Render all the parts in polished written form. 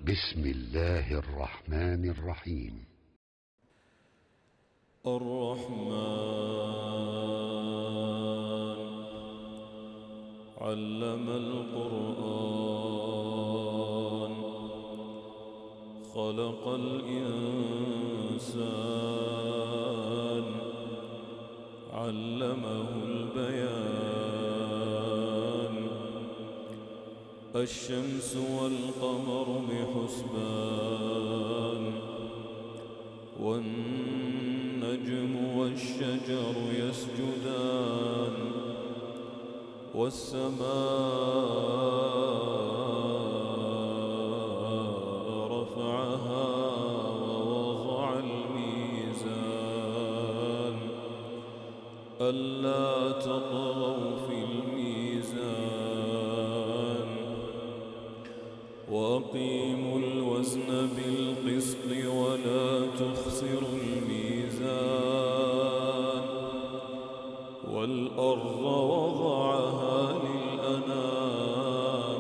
بسم الله الرحمن الرحيم. الرحمن علم القرآن خلق الإنسان علمه البيان الشمس والقمر بحسبان والنجم والشجر يسجدان والسماء رفعها ووضع الميزان ألا تطغوا في الميزان وأقيموا الوزن بالقسط ولا تخسروا الميزان والأرض وضعها للأنام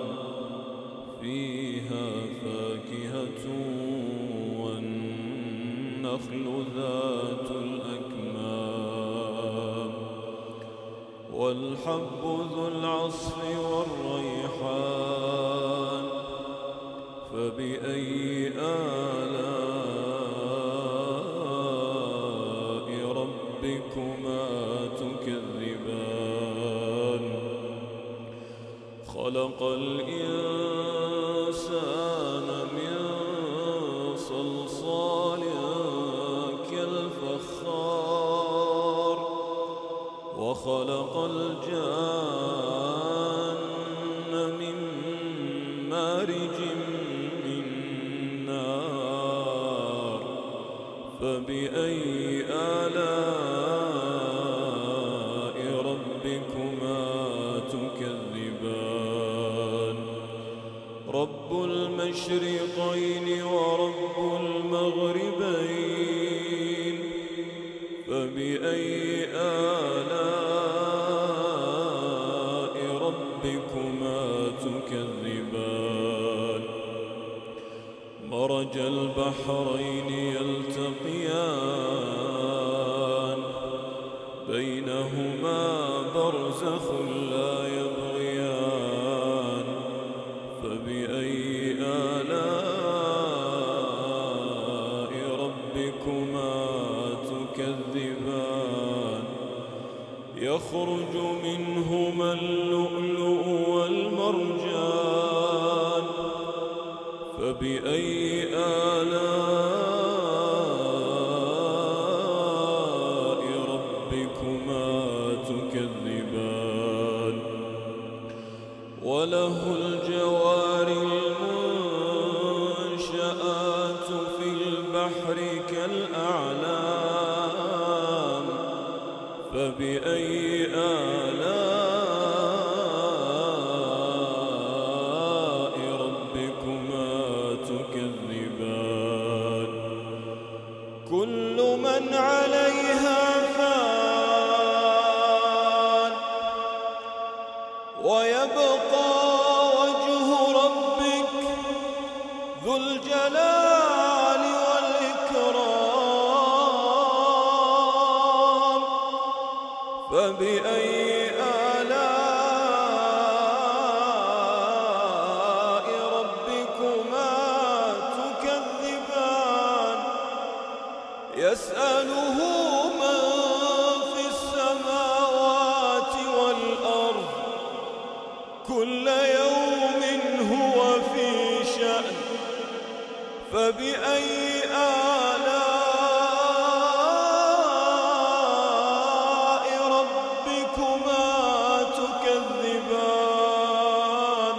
فيها فاكهة والنخل ذات الأكمام والحب ذو العصف والريحان فبأي آلاء ربكما تكذبان خلق الإنسان من صلصال كالفخار وخلق الجان من مارج من نار فبأي آلاء ربكما تكذبان رب المشرقين ورب المغربين فبأي آلاء ربكما تكذبان مرج البحرين يلتقيان بينهما برزخ لا يبغيان فبأي آلاء ربكما تكذبان يخرج منهما اللؤلؤ والمرجان فبأي آلاء ربكما تكذبان وله الجوار المنشآت في البحر كالأعلام فبأي آلاء ربكما تكذبان كل من عليها فان ويبقى وجه ربك ذو الجلال والإكرام فبأي آلاء ربكما تكذبان يسأله من في السماوات والأرض كل يوم هو في شأن فبأي آلاء ربكما تكذبان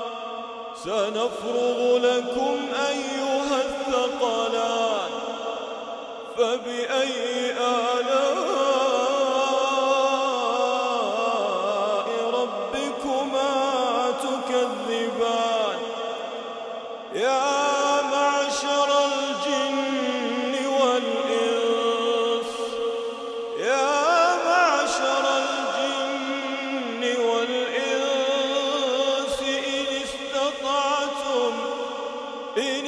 سنفرغ لكم أيها الثقلان فبأي آلاء ربكما تكذبان يا معشر الجن والإنس يا معشر الجن والإنس إن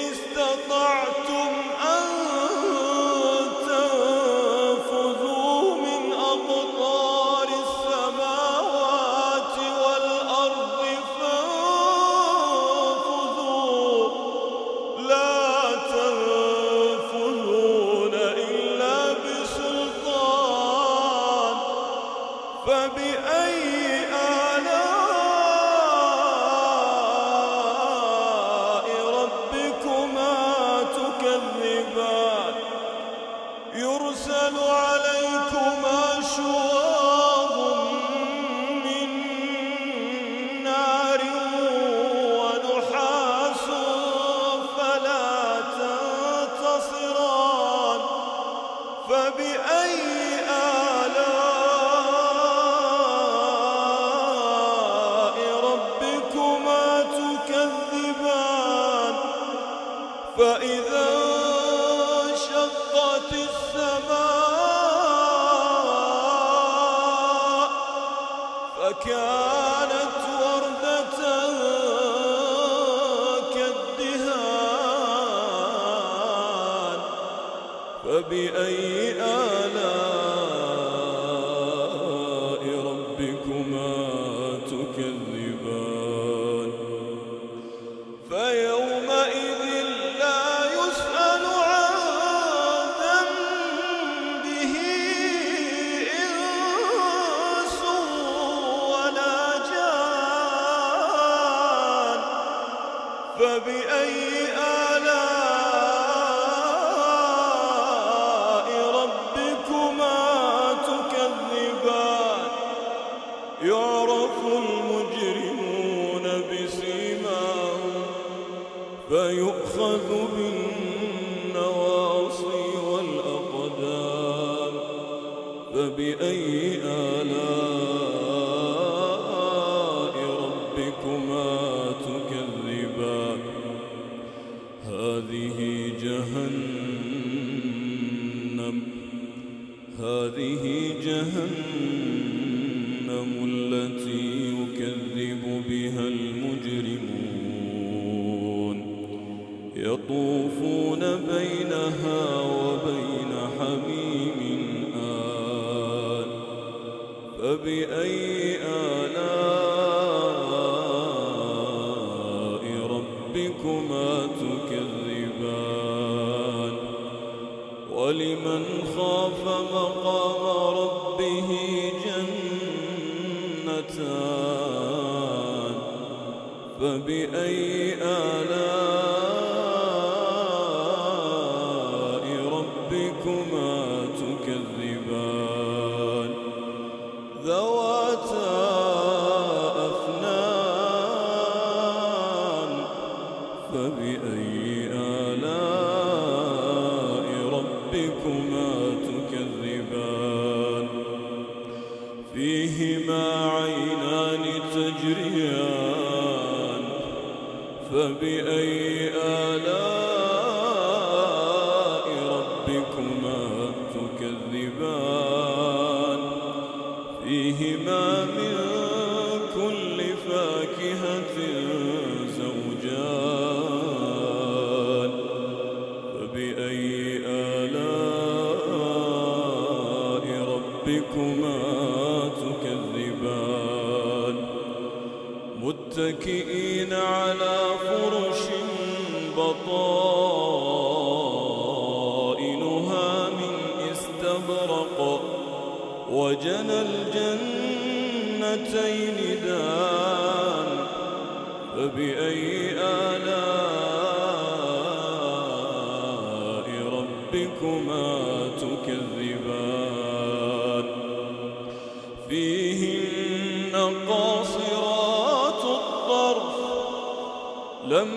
فإذا انشقت السماء فكانت وردة كالدهان فبأي آلاء ربكما تكذبان فيومئذ لا يسأل عن ذنبه إنس ولا جان فبأي آلاء ربكما تكذبان يعرف المجرمون بسيماهم فيؤخذ بالنواصي والأقدام فبأي آلاء ربكما تكذبان هذه جهنم التي يكذب بها المجرمون يطوفون بينها وبين حميم آن فبأي آلاء ربكما تكذبان ولمن خاف مقام ربه جنتان فبأي آلاء ربكما تكذبان ذواتا أفنان فبأي آلاء ربكما تكذبان فيهما عينان تجريان فبأي آلاء ربكما تكذبان فيهما من كل فاكهة زوجان فبأي آلاء ربكما تكذبان متكئين على فرش بطائنها من استبرق وجنى الجنتين دان فبأي آلاء ربكما تكذبان فيهن قاصرات الطرف لم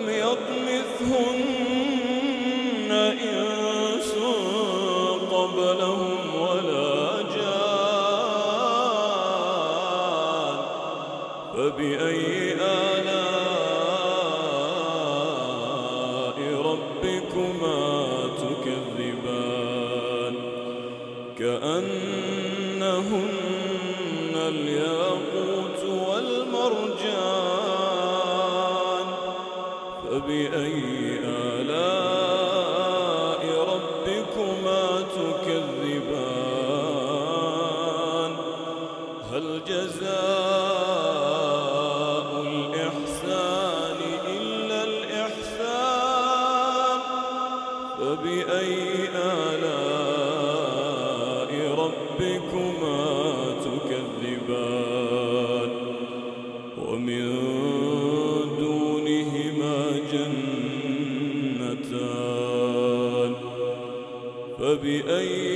يطمثهن إنس قبلهم ولا جان فبأي آلاء ربكما تكذبان كأنهن الياقوت والمرجان فبأي آلاء ربكما تكذبان هل جزاء الإحسان إلا الإحسان فبأي آلاء ربكما تكذبان ومن دونهما جنتان فبأي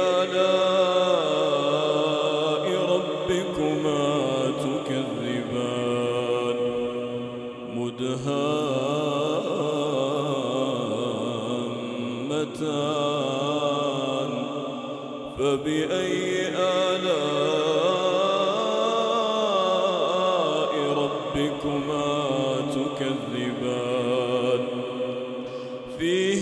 آلاء ربكما تكذبان مدهامتان فبأي آلاء ربكما تكذبان فيه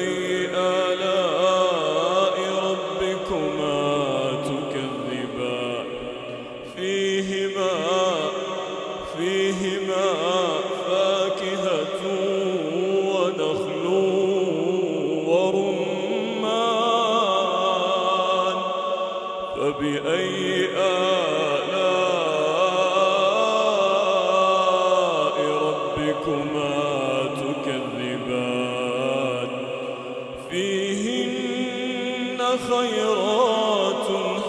فبأي آلاء ربكما تكذبان فيهما فاكهة ونخل ورمان فبأي آلاء ربكما تكذبان فيهن خيرات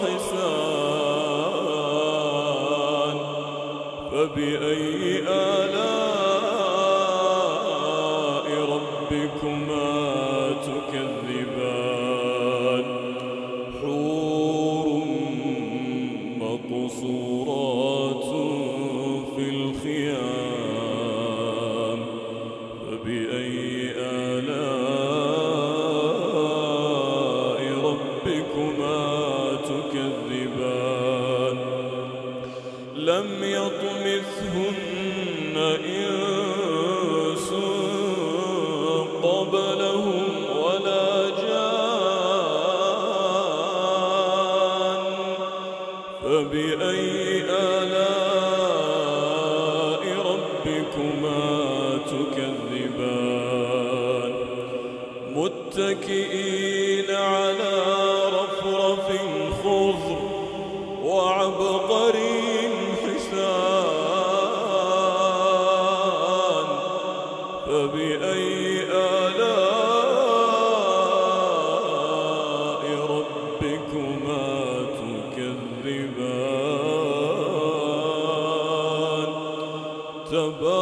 حسان فبأي آلاء ربكما تكذبان حور مقصورات في الخيام فبأي آلاء ربكما تكذبان لم يطمثهن إنس قبلهم ولا جان فبأي آلاء ربكما تكذبان متكئين على رفرف خضر وعبقري حسان فبأي آلاء ربكما تكذبان